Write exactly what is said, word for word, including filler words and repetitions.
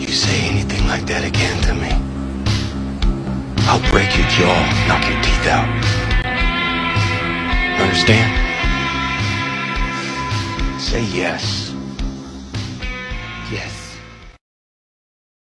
You say anything like that again to me, I'll break your jaw, knock your teeth out. Understand? Say yes.